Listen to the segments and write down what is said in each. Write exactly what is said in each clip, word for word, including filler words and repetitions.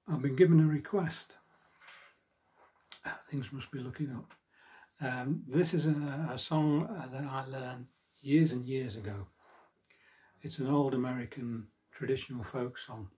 I've been given a request. Things must be looking up. Um, this is a, a song that I learned years and years ago. It's an old American traditional folk song.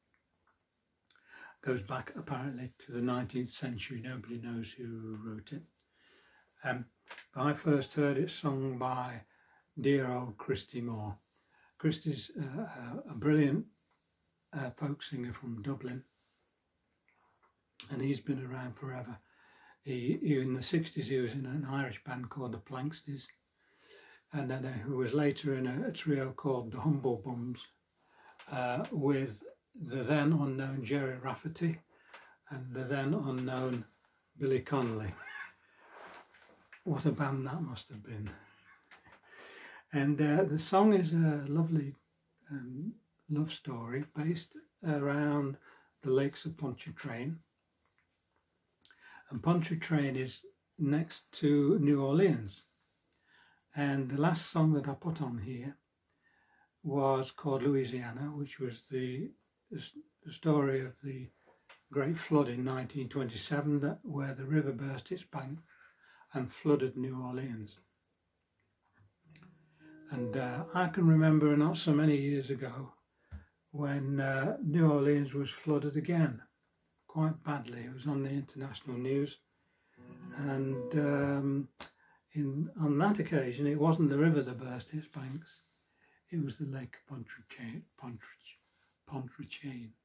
Goes back apparently to the nineteenth century. Nobody knows who wrote it. Um, but I first heard it sung by dear old Christie Moore. Christie's uh, a brilliant uh, folk singer from Dublin, and he's been around forever. He, he, in the sixties he was in an Irish band called the Planksties, and then uh, who was later in a, a trio called the Humble Bums uh, with the then unknown Jerry Rafferty and the then unknown Billy Connolly. What a band that must have been. And uh, the song is a lovely um, love story based around the lakes of Ponchartrain. And Ponchartrain is next to New Orleans. And the last song that I put on here was called Louisiana, which was the, the story of the Great Flood in nineteen twenty-seven, that, where the river burst its bank and flooded New Orleans. And uh, I can remember not so many years ago when uh, New Orleans was flooded again, quite badly. It was on the international news, and um, in, on that occasion it wasn't the river that burst its banks, it was the Lake Pontchartrain. Pontchartrain.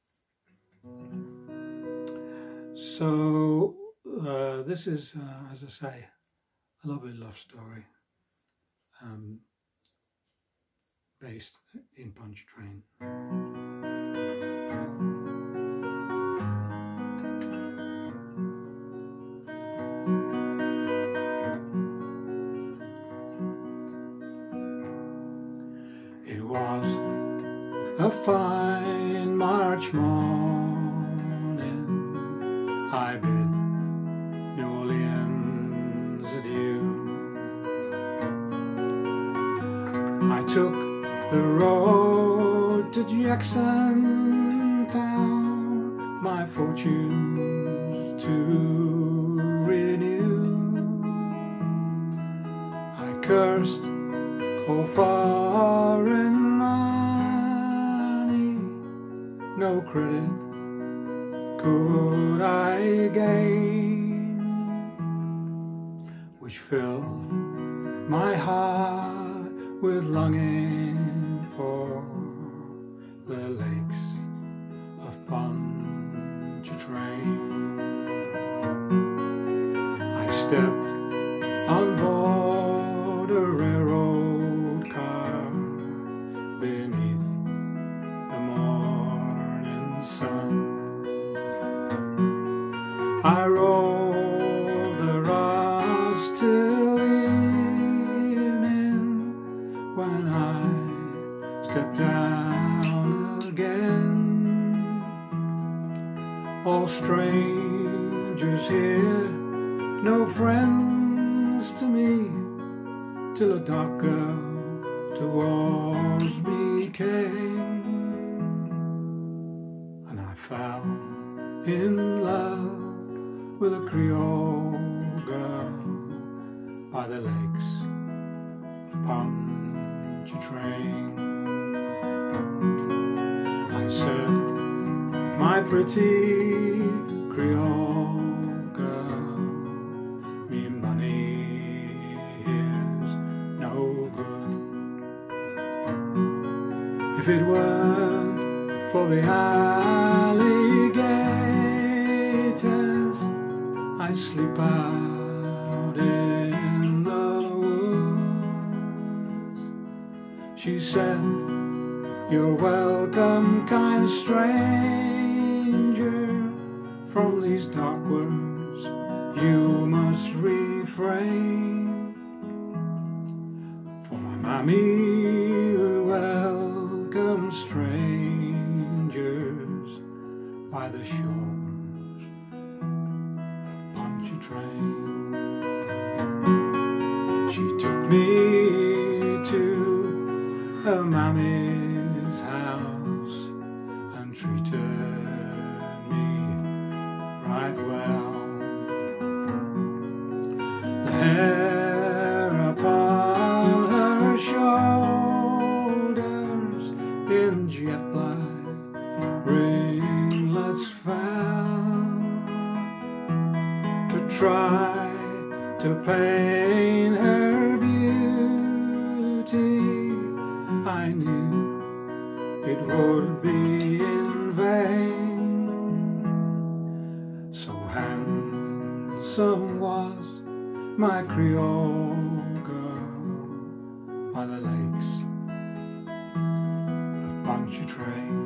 So uh, this is, uh, as I say, a lovely love story um, based in Ponchartrain. It was a fine March morning, I bid New Orleans adieu. I took the road to Jackson Town, my fortunes to renew. I cursed all foreign money, no credit could I gain, which filled my heart with longing for the lakes of Ponchartrain. I stepped on board a railroad car beneath the morning sun. I rolled the rods till evening, when I stepped down again. All strangers here, no friends to me, till a dark girl towards me came, and I fell in love with a Creole girl by the lakes of Ponchartrain. I said, my pretty Creole girl, me money is no good. If it weren't for the alligators, I'd sleep out in the woods. She said, you're welcome, kind stranger. From these dark words you must refrain. For my mammy welcomes strangers by the shores of Ponchartrain. She took me to her mammy's house and treated me in jet black ringlets fell to try to paint her beauty. I knew it would be in vain, so handsome was my Creole girl by the lakes of Ponchartrain.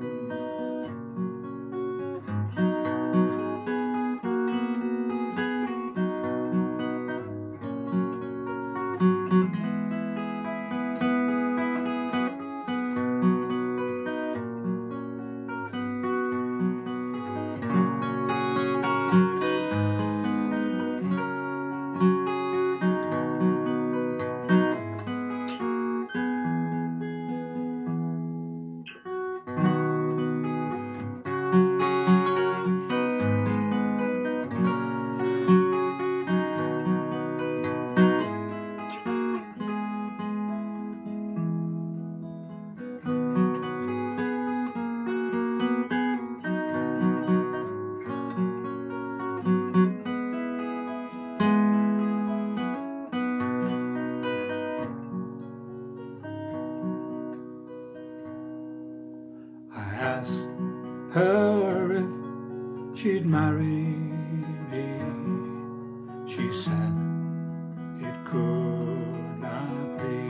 I asked her if she'd marry me. She said it could not be,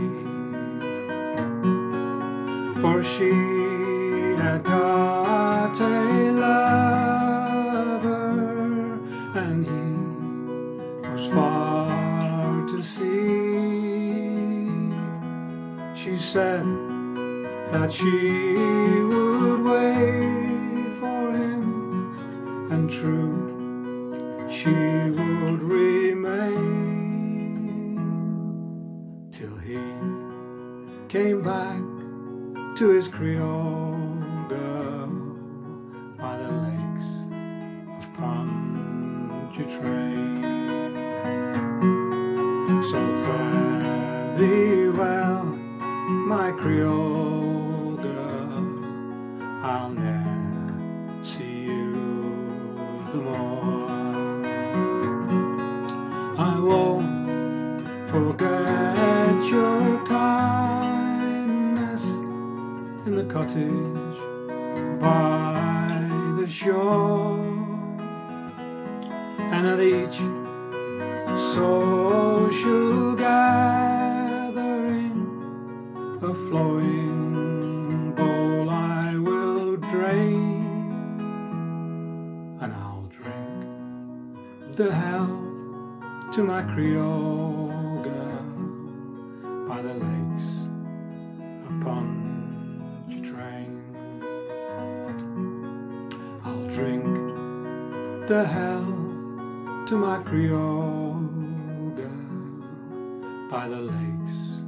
for she had got a lover and he was far to sea. She said that she would wait for him, and true she would remain till he came back to his Creole girl by the lakes of Ponchartrain. So fare thee well, my Creole girl, I'll ne'er see you the more. I won't forget your kindness in the cottage by the shore, and at each social gathering a flowing bowl I will drain, and I'll drink the health to my Creole girl by the lakes of Ponchartrain. I'll drink the health to my Creole girl by the lakes